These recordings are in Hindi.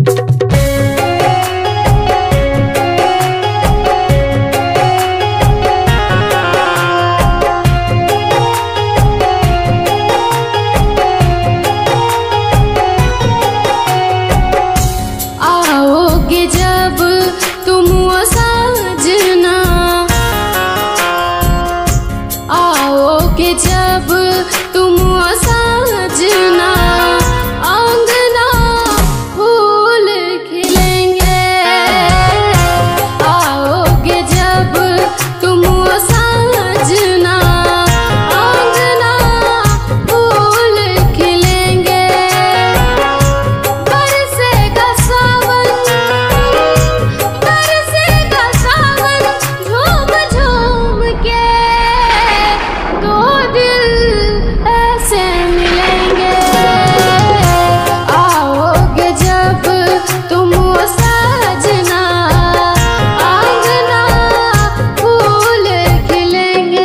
जब तुम साजना आंगना फूल खिलेंगे, आओगे जब तुम साजना आंगना फूल खिलेंगे। बरसेगा सावन झूम झूम के, दो दिल ऐसे मिलेंगे। आओगे जब तुम साजना आंगना फूल खिलेंगे।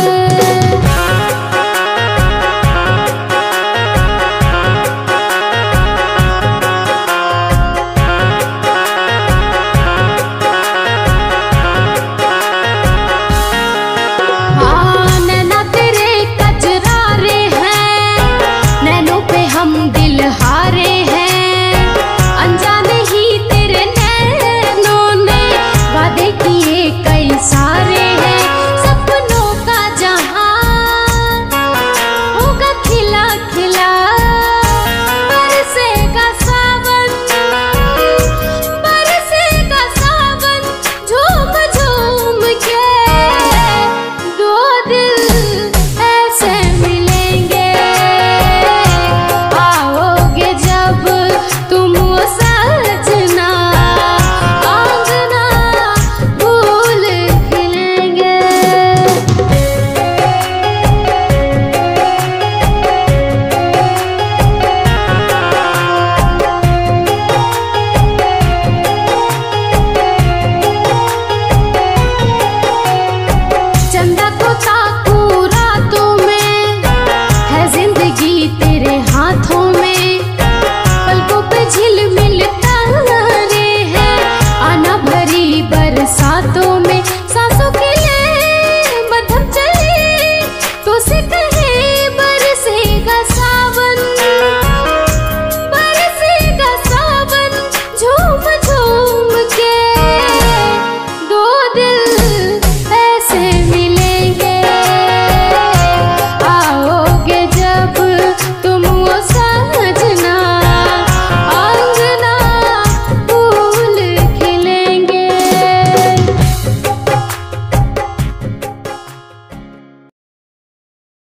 हाँ नैना तेरे कजरारे हैं, नैनों पे हम दिल हार